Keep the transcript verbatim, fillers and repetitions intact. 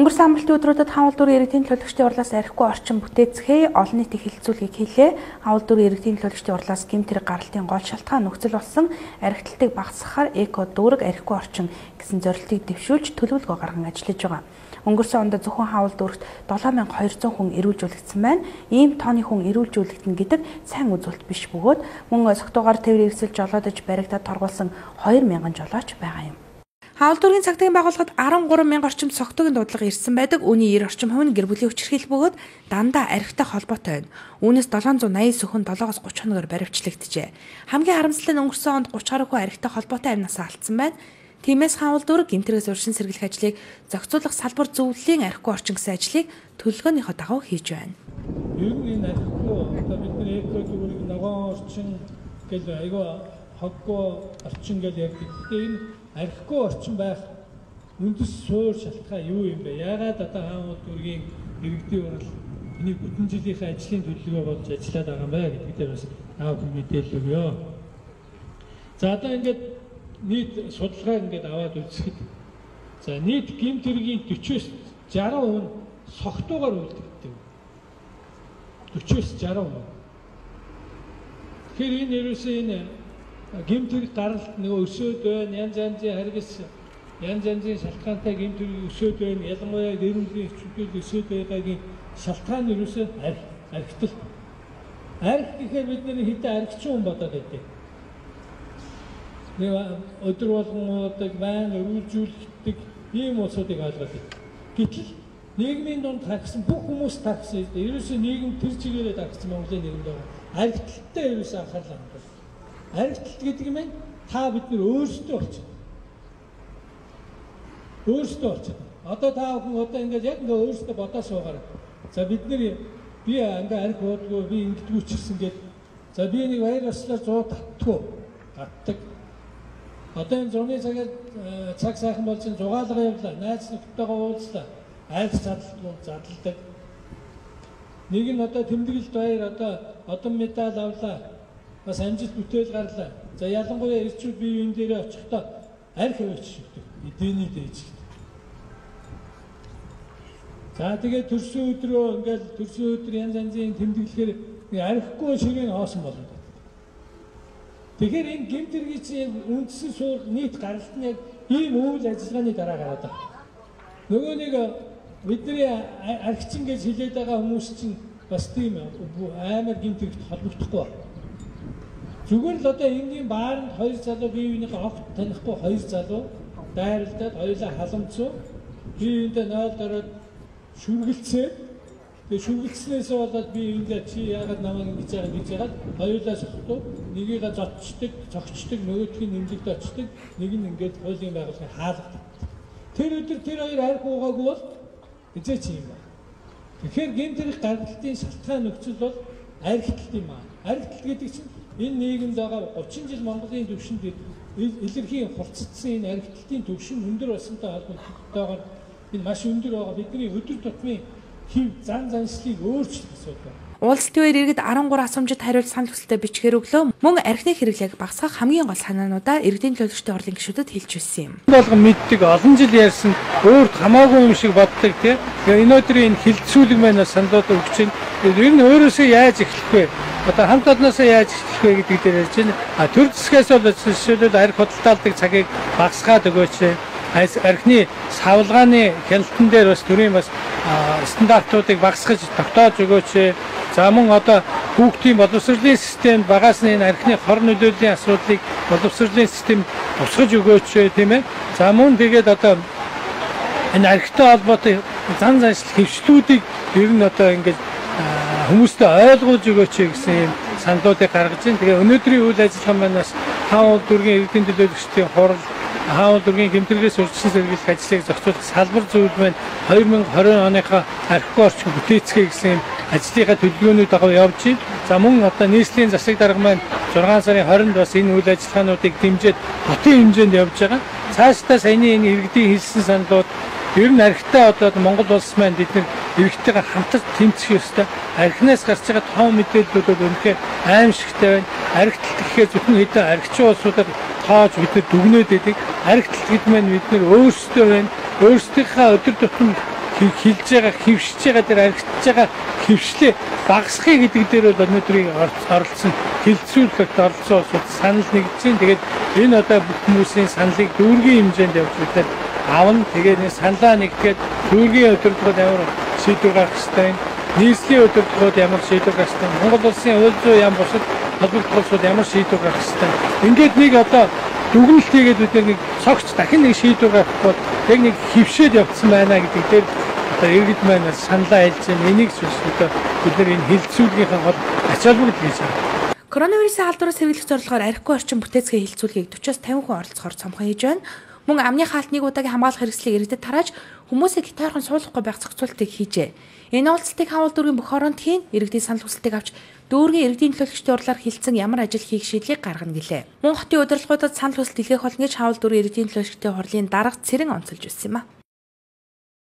Өнгөрсөн амралтын өдрүүдэд хаавал дүүрэн иргэдийн төлөвчдийн урлаас архигүй орчин бүтээцгээ олон нийтийн хэлэлцүүлгийг хийлээ. Хаавал дүүрэн иргэдийн төлөвчдийн урлаас гэмт хэрэг гаралтын гол шалтгаан нөхцөл болсон архитектыг багасгахаар эко дүүрэг архигүй орчин гэсэн зорилтыг дэвшүүлж төлөвлөгөө гарган ажиллаж байгаа. Өнгөрсөн онд зөвхөн хаавал дүүрэгт долоон мянга хоёр зуун хүн эрүүлжүүлэгдсэн байна. Ийм тооны хүн эрүүлжүүлэгдэн гэдэг сайн үзүүлэлт биш бөгөөд мөн согтуугаар тээвэр эрсэлж жолоодож баригдаад торгуулсан хоёр мянган жолооч байгаа юм. Хаавал дүүргийн цагтын байгууллагад арван гурван мянга орчим согтуугийн дуудлага ирсэн байдаг. Үүний девять орчим хувь нь гэр бүлийн хүчирхийлэл бөгөөд дандаа архитай холбоотой байна. Үүнээс долоон зуун восемь сөхөн долоогоос тридцать хоногор баривчлагджээ. Хамгийн харамсалтай нь өнгөрсөн онд тридцать гаруй хүн архитай холбоотой амнасаа алдсан байна. Тиймээс хаавал дүүрэг гэмтрээс урьдчилан сэргийлэх ажлыг зохицуулах салбар зөвлөлийн архигүй орчин гэсэн ажлыг төлөвлөгөөнийхөө дагуу хийж байна. Ер нь энэ архигүй одоо бидний эко дүүрэг ногоон орчин гэж айгүй хоггүй орчин гэж ярьдаг. Тэгэхээр энэ архигүй орчин байх үндэс суур шалтгаан юу юм бэ? Яагаад одоо хаавал дүүргийн иргэдийн урал энийг бүтэн жилийнхээ ажлын төлөвлөгөө болж ажиллаад байгаа юм бэ гэдэг дээр бас аав хүн мэдээлэл өгье. За одоо ингээд нийт судалгаа ингээд аваад үзэхэд за нийт гэмт хэргийн forty-с sixty хувь нь согтуугаар үлдэгддэг. forty-с sixty хувь. Тэгэхээр энэ ерөөсөө энэ гэмт хэрэг гаралт нөгөө өсөөд байна, янз янзын харгас, янз янзын шалтгаантай гэмт хэрэг өсөөд байна, ялангуяа гэр бүлийн хүчтэй өсөөд байгаагийн шалтгаан нь ерөөсөө архи, архитал. Архи гэхээр бид нэр хэдэн архичин хүн бодоод байдаг. Өдөр болгон удаг, байнга үргэлжүүлдэг ийм улсуудыг ойлгоод байна. Гэтэл нийгмийн дунд тагсан бүх хүмүүс тагсан. Ерөөсөө нийгэм тэр чигээрээ тагсан Монголын нийгэмд байгаа. Архитектуртай ерөөсөө анхаарлаа хандуул. Архитектур гэдэг юм байна. Та бид нар өөрсдөө болчихно. Өөрсдөө болчихно. Одоо та бүхэн одоо ингээд яг ингээд өөрсдөө бодоо суугаарай. За бид нар би ингээд архи уудгүй, би ингэдэггүй ч гэсэн гээд за би нэг баяр ёслоор зуу татдаггүй. Татдаг. Одоо энэ зуны цагаар цаг сайхан болж энэ зугаалга явлаа. Найз нөхдөйгөө уулзлаа. Айлс задалдгүй задалдаг. Нэг нь одоо тэмдэглэлт баяр одоо одон медаль авлаа. Бас амжилт бүтээл гарлаа. За ялангуяа ирчүүд бие биен дээрээ очихдоо архи хөвч шигдэг. Эдний дээж. За тэгээд төрсөн өдрөө ингээл төрсөн өдөр янз янзын тэмдэглэхээр архигүй шигийн хоосон болно. Тэгэхээр энэ гэмт хэргийн үндсэн суурь нийт гаралт нь яг ийм үйл ажиллагааны дараа гараад байна. Нөгөө нэг бидний архичин гэж хэлээд байгаа хүмүүс чинь бас тийм амар гэмт хэрэгт холбогдохгүй байна. Зүгээр л одоо энгийн баарнд хоёр залуу бие биенийхээ огт танихгүй хоёр залуу дайралдаад хоёулаа халамцсан бие биендээ нойлд ороод шүргэлцээ. Тэгээ шүргэлцснээс болоод би ингээд чи яагаад намайг ингэж байгаа гэж яагаад хоёулаа сохтуу нэгийг зодчдаг, цогчдаг, нөгөөдхийн нэмлэгд очдаг, нэг нь ингээд хуулийн байгууллагын хаалгадаг. Тэр өдөр тэр хоёр архи уугаагүй бол эзээч юм байна. Тэгэхээр гэмт хэрэг гаргалтын шалтгаан нөхцөл бол архитект юм аа. Архитект гэдэг чинь энэ нийгэмд байгаа thirty жил Монголын төвшөнд илэрхийн хурцдсан энэ архитектийн төвшин өндөр басантай холбогдтойгоор энэ маш өндөр байгаа бидний өдөр тутмын хив зан заншлыг өөрчлөх асуудал. Уулзалтын үеэр иргэд thirty-three асуумжид хариулт санал хүсэлтэд бичгээр өглөө. Мөн архины хэрэглээг багасгах хамгийн гол санаануудаа иргэдийн төлөвчдийн орлын гишүүдэд хэлж байсан юм. Болгон мэддэг олон жил ярьсан өөрт хамаагүй юм шиг боддог тийм. Энэ өдрийн энэ хилцүүлэг маань саналууд өгч чинь ер нь өөрөөсөө яаж эхлэх вэ? Одоо хамт олноосоо яаж эхлэх вэ гэдэг дээр ярьж байна. А төр зэсгээс бол жишээлбэл архи худалдаалдаг цагийг багасгаад өгөөч. Архины савлгааны хяналтан дээр бас төрийн бас стандартуудыг багасгаж тогтоож өгөөч. За мөн одоо хүүхдийн боловсролын системд багаас нь энэ архины хор нөлөөлийн асуудлыг боловсролын систем тусгаж өгөөч тийм ээ. За мөн тэгээд одоо энэ архитай холбоотой зан заншил хэвшлүүдийг ер нь одоо ингээд хүмүүстээ ойлгуулж өгөөч гэсэн юм саналуудыг гаргаж байна. Тэгээ өнөөдрийн үйл ажиллагаа манаас хаавал дүүргийн иргэдийн төлөөлөгчдийн хурал хаавал дүүргийн гэмтрээс урьдчилан сэргийлэх ажлыг зохицуулах салбар зөвлөл маань twenty twenty оныхоо архигүй орчин бүтээцгээ гэсэн ажлынхаа төлөвлөгөөний дагуу явж байна. За мөн одоо нийслэлийн засаг дарга маань six сарын twenty-нд бас энэ үйл ажиллагаануудыг дэмжиж хотын хэмжээнд явж байгаа. Цаашдаа саяны энэ иргэдийн хэлсэн саналууд ер нь архитай одоо Монгол улс маань бид нар иргэдтэйгээ хамтарч тэмцэх ёстой. Архинаас гарч байгаа тоон мэдээллүүд үнэхээр аимшигтай байна. Архитект гэхээр зөвхөн хэдэн архичин улсуудаар тоож бид нар дүгнээд байдаг. Архитект гэдэг маань бид нар өөрсдөө байна. Өөрсдийнхээ өдөр тутмын хилж байгаа, хөвшиж байгаа тэр архитж байгаа хөвшлээ багасгах гэдэг дээр бол өнөөдрийг оролцсон хилцүүлэхэд оролцсон улсууд санал нэгдэж байна. Тэгээд энэ одоо бүх хүмүүсийн саналыг дүүргийн хэмжээнд явж үзээд авна. Тэгээд энэ саналаа нэгтгэхэд дүүргийн удирдлагууд ямар шийдвэр гаргах ёстой юм. Нийслэлийн удирдлагууд ямар шийдвэр гаргах ёстой. Монгол улсын хувь зүйн яам бусад холбогдох улсууд ямар шийдвэр гаргах ёстой. Ингээд нэг одоо дүгнэлт хийгээд бид нэг цогц дахин нэг шийдвэр гаргахгүй яг нэг хөвшөөд явцсан байна гэдэг дээр одоо иргэд маань саналаа айлж байна. Энийг ч одоо бид нар энэ хилцүүлгийнхаа гол ач холбогдол гэж байна. Коронавирусын халдвараас сэргийлэх зорилгоор архигүй орчин бүтээцгээ хилцүүлгийг forty-с fifty хүн оролцохоор цомхон хийж байна. Мөн амны хаалт нэг удаагийн хамгаалах хэрэгслийг иргэдэд тарааж хүмүүсийг хитаархан суулгахгүй байх зохицуултыг хийжээ. Энэ уулзалтыг Хавал дүүргийн бүх оронд хийн иргэдийн санал хүсэлтийг авч дүүргийн иргэдийн төлөөлөгчдийн урлаар хилцэн ямар ажил хийх шийдлийг гаргана гэлээ. Мөн хотын удирдлагуудад санал хүсэлт илгээх болно гэж Хавал дүүргийн иргэдийн төлөөлөгчдийн хурлын дарга Цэрэн онцолж байсан юм а.